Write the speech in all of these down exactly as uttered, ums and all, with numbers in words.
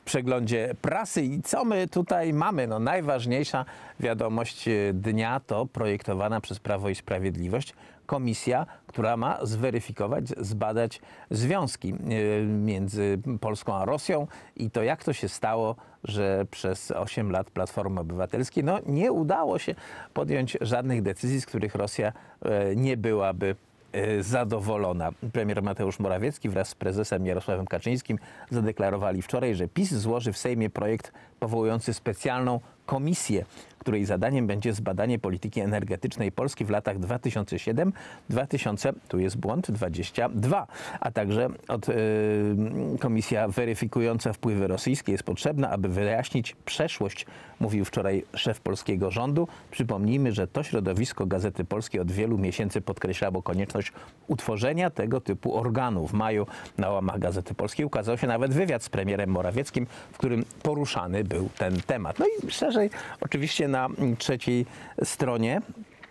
przeglądzie prasy. I co my tutaj mamy? No, najważniejsza wiadomość dnia to projektowana przez Prawo i Sprawiedliwość komisja, która ma zweryfikować, zbadać związki między Polską a Rosją i to, jak to się stało, że przez osiem lat Platformy Obywatelskiej no, nie udało się podjąć żadnych decyzji, z których Rosja nie byłaby zadowolona. Premier Mateusz Morawiecki wraz z prezesem Jarosławem Kaczyńskim zadeklarowali wczoraj, że PiS złoży w Sejmie projekt powołujący specjalną komisję, której zadaniem będzie zbadanie polityki energetycznej Polski w latach dwa tysiące siódmym do dwa tysiące, tu jest błąd, dwudziestego drugiego, a także od, y, komisja weryfikująca wpływy rosyjskie jest potrzebna, aby wyjaśnić przeszłość, mówił wczoraj szef polskiego rządu. Przypomnijmy, że to środowisko Gazety Polskiej od wielu miesięcy podkreślało konieczność utworzenia tego typu organu. W maju na łamach Gazety Polskiej ukazał się nawet wywiad z premierem Morawieckim, w którym poruszany był ten temat. No i szerzej oczywiście na trzeciej stronie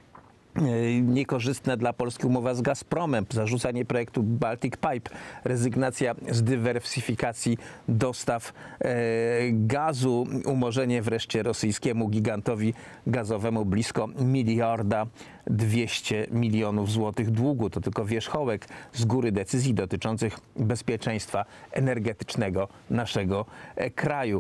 niekorzystna dla Polski umowa z Gazpromem, zarzucanie projektu Baltic Pipe, rezygnacja z dywersyfikacji dostaw e, gazu, umorzenie wreszcie rosyjskiemu gigantowi gazowemu blisko miliarda dwieście milionów złotych długu. To tylko wierzchołek z góry decyzji dotyczących bezpieczeństwa energetycznego naszego e, kraju.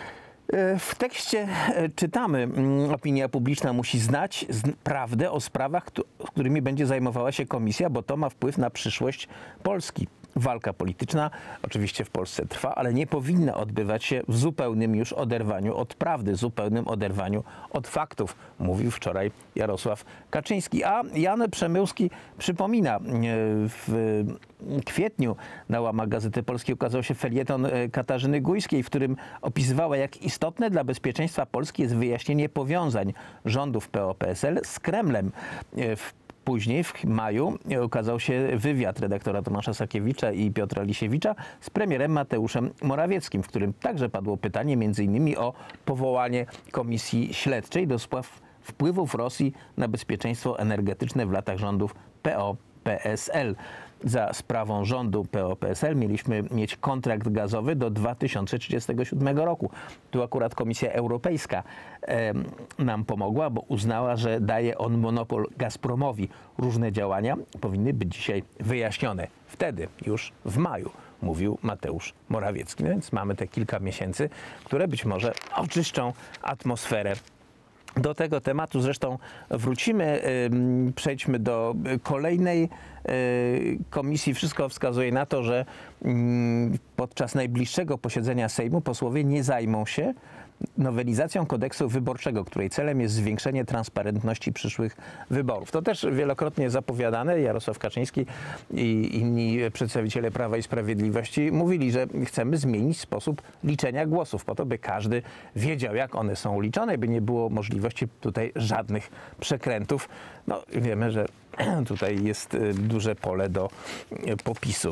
W tekście czytamy, opinia publiczna musi znać prawdę o sprawach, którymi będzie zajmowała się komisja, bo to ma wpływ na przyszłość Polski. Walka polityczna oczywiście w Polsce trwa, ale nie powinna odbywać się w zupełnym już oderwaniu od prawdy, zupełnym oderwaniu od faktów, mówił wczoraj Jarosław Kaczyński. A Jan Przemyłski przypomina, w kwietniu na łamach Gazety Polskiej ukazał się felieton Katarzyny Gujskiej, w którym opisywała, jak istotne dla bezpieczeństwa Polski jest wyjaśnienie powiązań rządów P O P S L z Kremlem. W Później w maju ukazał się wywiad redaktora Tomasza Sakiewicza i Piotra Lisiewicza z premierem Mateuszem Morawieckim, w którym także padło pytanie między innymi o powołanie komisji śledczej do spraw wpływów Rosji na bezpieczeństwo energetyczne w latach rządów P O P S L. Za sprawą rządu P O P S L mieliśmy mieć kontrakt gazowy do dwa tysiące trzydziestego siódmego roku. Tu akurat Komisja Europejska e, nam pomogła, bo uznała, że daje on monopol Gazpromowi. Różne działania powinny być dzisiaj wyjaśnione. Wtedy, już w maju, mówił Mateusz Morawiecki. Więc mamy te kilka miesięcy, które być może oczyszczą atmosferę. Do tego tematu zresztą wrócimy. Przejdźmy do kolejnej komisji. Wszystko wskazuje na to, że podczas najbliższego posiedzenia Sejmu posłowie nie zajmą się nowelizacją kodeksu wyborczego, której celem jest zwiększenie transparentności przyszłych wyborów. To też wielokrotnie zapowiadane. Jarosław Kaczyński i inni przedstawiciele Prawa i Sprawiedliwości mówili, że chcemy zmienić sposób liczenia głosów, po to, by każdy wiedział, jak one są liczone, by nie było możliwości tutaj żadnych przekrętów. No, wiemy, że tutaj jest duże pole do popisu.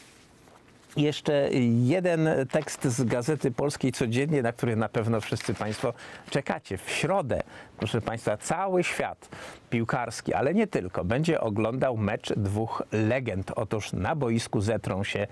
Jeszcze jeden tekst z Gazety Polskiej Codziennie, na który na pewno wszyscy Państwo czekacie. W środę, proszę Państwa, cały świat piłkarski, ale nie tylko, będzie oglądał mecz dwóch legend. Otóż na boisku zetrą się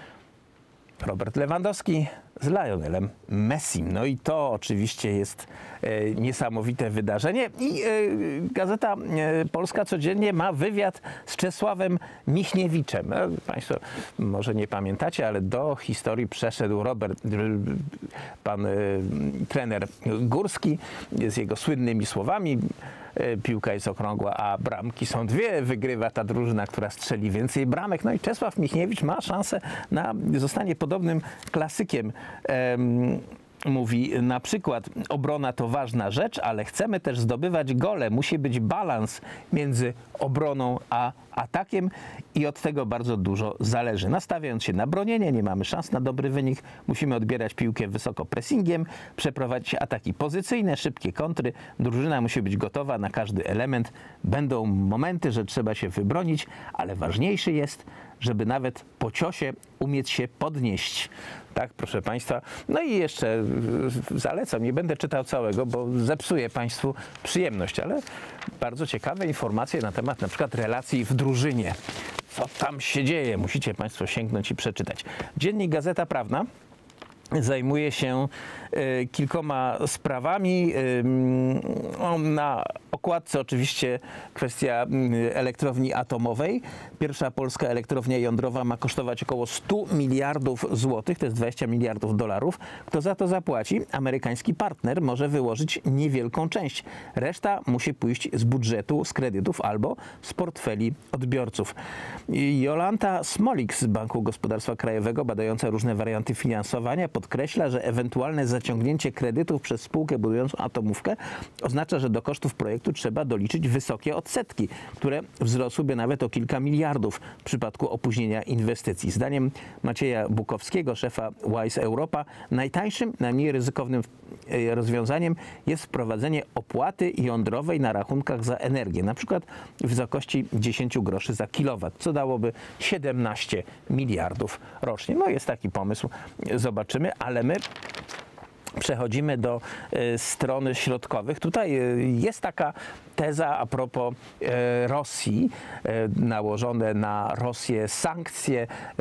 Robert Lewandowski z Lionelem Messim. No i to oczywiście jest e, niesamowite wydarzenie. I e, Gazeta e, Polska Codziennie ma wywiad z Czesławem Michniewiczem. E, Państwo może nie pamiętacie, ale do historii przeszedł Robert, pan e, trener Górski z jego słynnymi słowami: piłka jest okrągła, a bramki są dwie. Wygrywa ta drużyna, która strzeli więcej bramek. No i Czesław Michniewicz ma szansę na zostanie podobnym klasykiem. Um, Mówi na przykład: obrona to ważna rzecz, ale chcemy też zdobywać gole. Musi być balans między obroną a atakiem i od tego bardzo dużo zależy. Nastawiając się na bronienie, nie mamy szans na dobry wynik. Musimy odbierać piłkę wysoko pressingiem, przeprowadzić ataki pozycyjne, szybkie kontry. Drużyna musi być gotowa na każdy element. Będą momenty, że trzeba się wybronić, ale ważniejszy jest, żeby nawet po ciosie umieć się podnieść. Tak, proszę Państwa. No i jeszcze zalecam, nie będę czytał całego, bo zepsuję Państwu przyjemność, ale bardzo ciekawe informacje na temat na przykład relacji w drużynie. Co tam się dzieje? Musicie Państwo sięgnąć i przeczytać. Dziennik Gazeta Prawna zajmuje się y, kilkoma sprawami. Y, na okładce oczywiście kwestia y, elektrowni atomowej. Pierwsza polska elektrownia jądrowa ma kosztować około sto miliardów złotych, to jest dwadzieścia miliardów dolarów. Kto za to zapłaci? Amerykański partner może wyłożyć niewielką część. Reszta musi pójść z budżetu, z kredytów albo z portfeli odbiorców. Jolanta Smolik z Banku Gospodarstwa Krajowego, badająca różne warianty finansowania, podkreśla, że ewentualne zaciągnięcie kredytów przez spółkę budującą atomówkę oznacza, że do kosztów projektu trzeba doliczyć wysokie odsetki, które wzrosłyby nawet o kilka miliardów w przypadku opóźnienia inwestycji. Zdaniem Macieja Bukowskiego, szefa Wise Europa, najtańszym, najmniej ryzykownym rozwiązaniem jest wprowadzenie opłaty jądrowej na rachunkach za energię, na przykład w wysokości dziesięć groszy za kilowat, co dałoby siedemnaście miliardów rocznie. No jest taki pomysł, zobaczymy, ale my przechodzimy do y, strony środkowych. Tutaj y, jest taka teza a propos y, Rosji, y, nałożone na Rosję sankcje, y,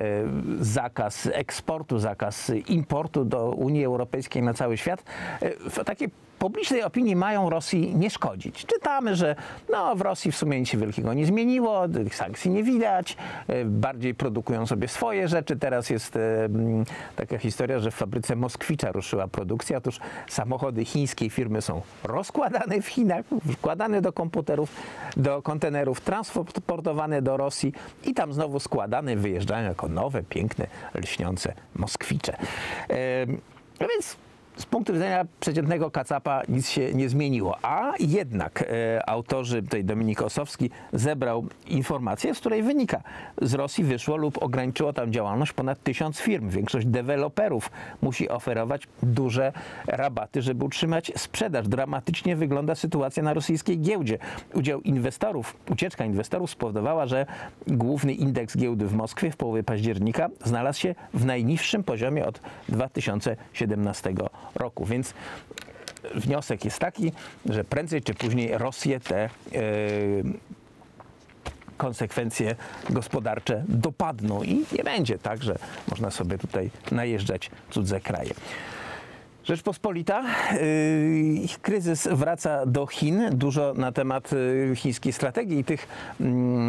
zakaz eksportu, zakaz importu do Unii Europejskiej na cały świat. Y, w takiej publicznej opinii mają Rosji nie szkodzić. Czytamy, że no, w Rosji w sumie nic się wielkiego nie zmieniło, tych sankcji nie widać, bardziej produkują sobie swoje rzeczy. Teraz jest e, taka historia, że w fabryce Moskwicza ruszyła produkcja. Otóż samochody chińskiej firmy są rozkładane w Chinach, wkładane do komputerów, do kontenerów, transportowane do Rosji i tam znowu składane, wyjeżdżają jako nowe, piękne, lśniące Moskwicze. E, no więc z punktu widzenia przeciętnego kacapa nic się nie zmieniło, a jednak e, autorzy, tutaj Dominik Osowski, zebrał informację, z której wynika, z Rosji wyszło lub ograniczyło tam działalność ponad tysiąc firm. Większość deweloperów musi oferować duże rabaty, żeby utrzymać sprzedaż. Dramatycznie wygląda sytuacja na rosyjskiej giełdzie. Udział inwestorów, ucieczka inwestorów spowodowała, że główny indeks giełdy w Moskwie w połowie października znalazł się w najniższym poziomie od dwa tysiące siedemnastego roku. Więc wniosek jest taki, że prędzej czy później Rosję te yy, konsekwencje gospodarcze dopadną i nie będzie tak, że można sobie tutaj najeżdżać cudze kraje. Rzeczpospolita. Yy, kryzys wraca do Chin. Dużo na temat yy, chińskiej strategii i tych yy,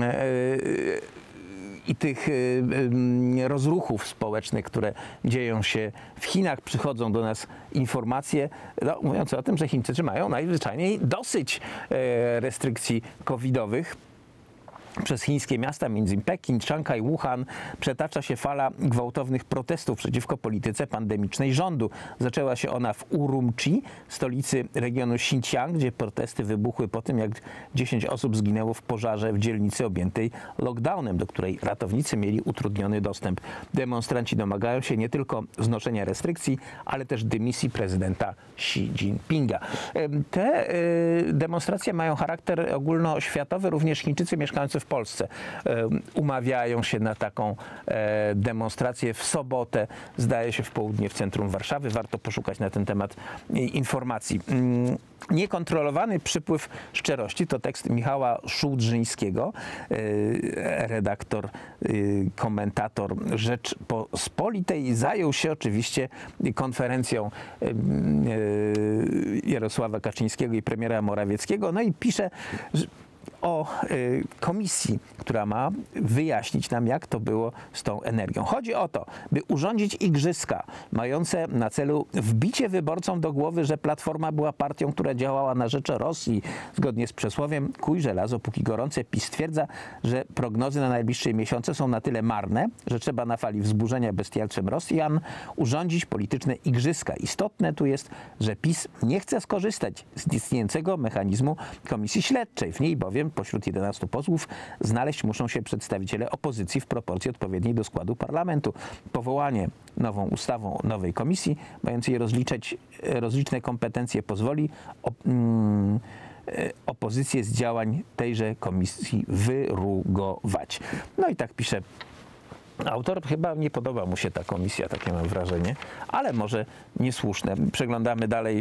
i tych rozruchów społecznych, które dzieją się w Chinach. Przychodzą do nas informacje no, mówiące o tym, że Chińczycy mają najzwyczajniej dosyć restrykcji covidowych. Przez chińskie miasta, między innymi Pekin, Szanghaj, Wuhan, przetacza się fala gwałtownych protestów przeciwko polityce pandemicznej rządu. Zaczęła się ona w Urumqi, stolicy regionu Xinjiang, gdzie protesty wybuchły po tym, jak dziesięć osób zginęło w pożarze w dzielnicy objętej lockdownem, do której ratownicy mieli utrudniony dostęp. Demonstranci domagają się nie tylko znoszenia restrykcji, ale też dymisji prezydenta Xi Jinpinga. Te demonstracje mają charakter ogólnoświatowy. Również Chińczycy mieszkający w Polsce umawiają się na taką demonstrację w sobotę, zdaje się w południe w centrum Warszawy. Warto poszukać na ten temat informacji. Niekontrolowany przypływ szczerości to tekst Michała Szułdrzyńskiego, redaktor, komentator Rzeczpospolitej. Zajął się oczywiście konferencją Jarosława Kaczyńskiego i premiera Morawieckiego. No i pisze o y, komisji, która ma wyjaśnić nam, jak to było z tą energią. Chodzi o to, by urządzić igrzyska mające na celu wbicie wyborcom do głowy, że Platforma była partią, która działała na rzecz Rosji. Zgodnie z przysłowiem kuj żelazo póki gorące, PiS stwierdza, że prognozy na najbliższe miesiące są na tyle marne, że trzeba na fali wzburzenia bestialstwem Rosjan urządzić polityczne igrzyska. Istotne tu jest, że PiS nie chce skorzystać z istniejącego mechanizmu komisji śledczej. W niej bowiem pośród jedenastu posłów znaleźć muszą się przedstawiciele opozycji w proporcji odpowiedniej do składu parlamentu. Powołanie nową ustawą nowej komisji, mającej rozliczać rozliczne kompetencje, pozwoli op mm, opozycję z działań tejże komisji wyrugować. No i tak pisze autor. Chyba nie podoba mu się ta komisja, takie mam wrażenie, ale może niesłuszne. Przeglądamy dalej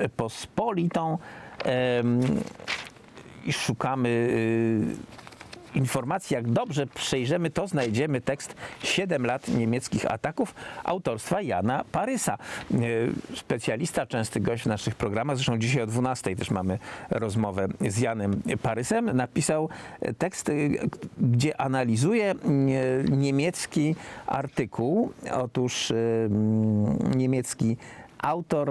Rzeczpospolitą i szukamy informacji, jak dobrze przejrzymy, to znajdziemy tekst siedem lat niemieckich ataków autorstwa Jana Parysa. Specjalista, częsty gość w naszych programach, zresztą dzisiaj o dwunastej też mamy rozmowę z Janem Parysem, napisał tekst, gdzie analizuje niemiecki artykuł. Otóż niemiecki autor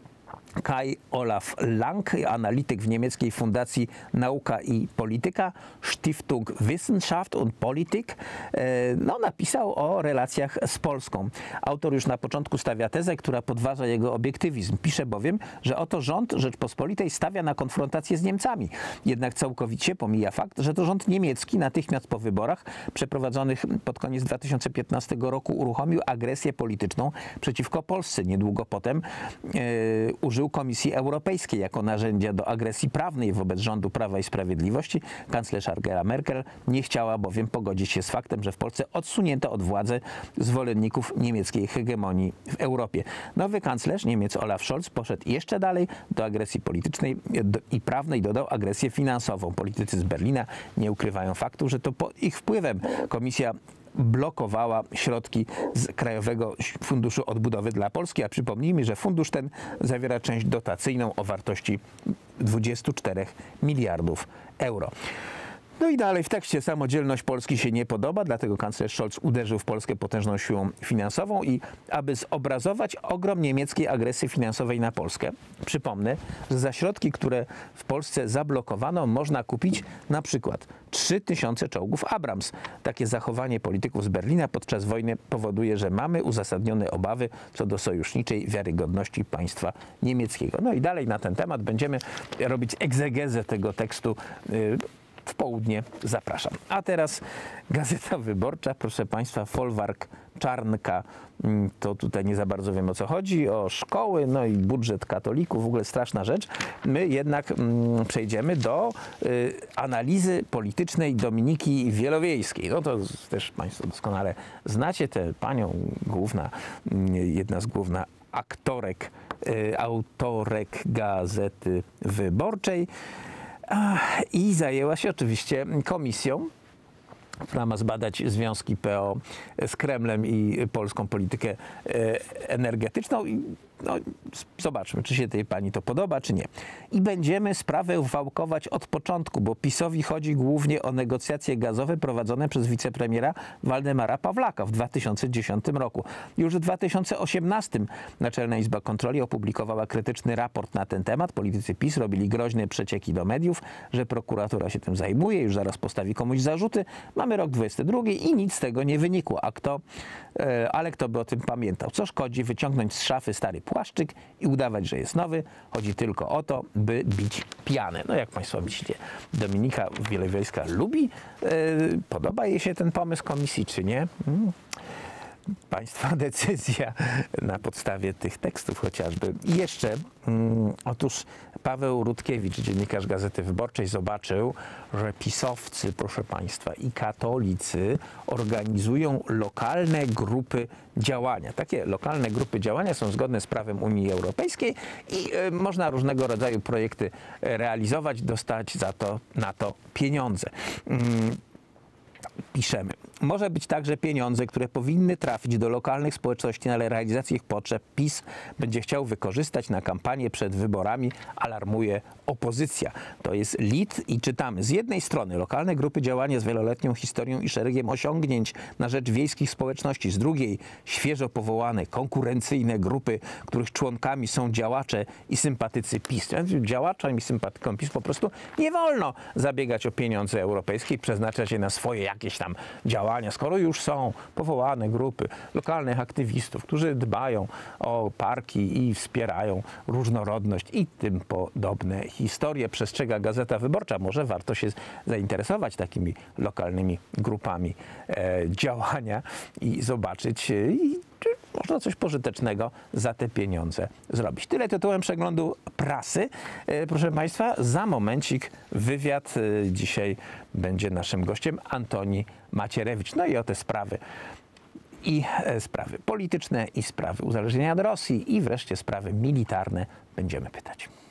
Kai Olaf Lang, analityk w niemieckiej Fundacji Nauka i Polityka, Stiftung Wissenschaft und Politik, no, napisał o relacjach z Polską. Autor już na początku stawia tezę, która podważa jego obiektywizm. Pisze bowiem, że oto rząd Rzeczpospolitej stawia na konfrontację z Niemcami. Jednak całkowicie pomija fakt, że to rząd niemiecki natychmiast po wyborach przeprowadzonych pod koniec dwa tysiące piętnastego roku uruchomił agresję polityczną przeciwko Polsce. Niedługo potem yy, użył Komisji Europejskiej jako narzędzia do agresji prawnej wobec rządu Prawa i Sprawiedliwości. Kanclerz Angela Merkel nie chciała bowiem pogodzić się z faktem, że w Polsce odsunięto od władzy zwolenników niemieckiej hegemonii w Europie. Nowy kanclerz Niemiec Olaf Scholz poszedł jeszcze dalej do agresji politycznej i prawnej, dodał agresję finansową. Politycy z Berlina nie ukrywają faktu, że to pod ich wpływem Komisja blokowała środki z Krajowego Funduszu Odbudowy dla Polski, a przypomnijmy, że fundusz ten zawiera część dotacyjną o wartości dwudziestu czterech miliardów euro. No i dalej w tekście samodzielność Polski się nie podoba, dlatego kanclerz Scholz uderzył w Polskę potężną siłą finansową i aby zobrazować ogrom niemieckiej agresji finansowej na Polskę, przypomnę, że za środki, które w Polsce zablokowano, można kupić na przykład trzy tysiące czołgów Abrams. Takie zachowanie polityków z Berlina podczas wojny powoduje, że mamy uzasadnione obawy co do sojuszniczej wiarygodności państwa niemieckiego. No i dalej na ten temat będziemy robić egzegezę tego tekstu yy, w południe. Zapraszam. A teraz Gazeta Wyborcza, proszę Państwa, folwark Czarnka, to tutaj nie za bardzo wiem, o co chodzi, o szkoły, no i budżet katolików, w ogóle straszna rzecz. My jednak mm, przejdziemy do y, analizy politycznej Dominiki Wielowiejskiej. No to też Państwo doskonale znacie tę panią, główna, y, jedna z głównych aktorek, y, autorek Gazety Wyborczej. I zajęła się oczywiście komisją, która ma zbadać związki P O z Kremlem i polską politykę energetyczną. I no, zobaczmy, czy się tej pani to podoba, czy nie. I będziemy sprawę wałkować od początku, bo PiS-owi chodzi głównie o negocjacje gazowe prowadzone przez wicepremiera Waldemara Pawlaka w dwa tysiące dziesiątym roku. Już w dwa tysiące osiemnastym Naczelna Izba Kontroli opublikowała krytyczny raport na ten temat. Politycy PiS robili groźne przecieki do mediów, że prokuratura się tym zajmuje, już zaraz postawi komuś zarzuty. Mamy rok dwudziesty drugi i nic z tego nie wynikło. A kto, e, ale kto by o tym pamiętał? Co szkodzi wyciągnąć z szafy stary płaszczyk i udawać, że jest nowy. Chodzi tylko o to, by bić pianę. No jak Państwo myślicie, Dominika Wielowiejska lubi? Yy, podoba jej się ten pomysł komisji, czy nie? Hmm. Państwa decyzja na podstawie tych tekstów chociażby. I jeszcze, mm, otóż Paweł Rutkiewicz, dziennikarz Gazety Wyborczej, zobaczył, że pisowcy, proszę Państwa, i katolicy organizują lokalne grupy działania. Takie lokalne grupy działania są zgodne z prawem Unii Europejskiej i y, można różnego rodzaju projekty realizować, dostać za to na to pieniądze. Mm, Piszemy. Może być także pieniądze, które powinny trafić do lokalnych społeczności, ale realizację ich potrzeb PiS będzie chciał wykorzystać na kampanię przed wyborami, alarmuje opozycja. To jest lit i czytamy. Z jednej strony lokalne grupy działania z wieloletnią historią i szeregiem osiągnięć na rzecz wiejskich społeczności. Z drugiej świeżo powołane, konkurencyjne grupy, których członkami są działacze i sympatycy PiS. Działaczom i sympatykom PiS po prostu nie wolno zabiegać o pieniądze europejskie i przeznaczać je na swoje jakieś tam działania, skoro już są powołane grupy lokalnych aktywistów, którzy dbają o parki i wspierają różnorodność i tym podobne historie. Przestrzega Gazeta Wyborcza. Może warto się zainteresować takimi lokalnymi grupami e, działania i zobaczyć, e, i, czy można coś pożytecznego za te pieniądze zrobić. Tyle tytułem przeglądu prasy. E, proszę Państwa, za momencik wywiad. E, dzisiaj będzie naszym gościem Antoni Macierewicz. No i o te sprawy. I e, sprawy polityczne, i sprawy uzależnienia od Rosji, i wreszcie sprawy militarne będziemy pytać.